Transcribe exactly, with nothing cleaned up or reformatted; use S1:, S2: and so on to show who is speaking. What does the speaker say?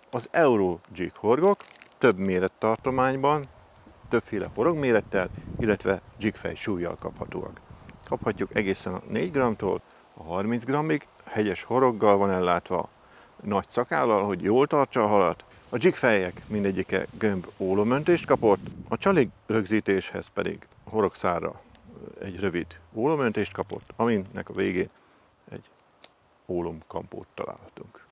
S1: Az Euro Jig horgok több mérettartományban, többféle horogmérettel, illetve jigfej súllyal kaphatóak. Kaphatjuk egészen a négy grammtól a harminc grammig, hegyes horoggal van ellátva, nagy szakállal, hogy jól tartsa a halat. A jigfejek mindegyike gömb ólomöntést kapott, a csalig rögzítéshez pedig a horogszárra egy rövid ólomöntést kapott, aminek a végén egy ólomkampót találhatunk.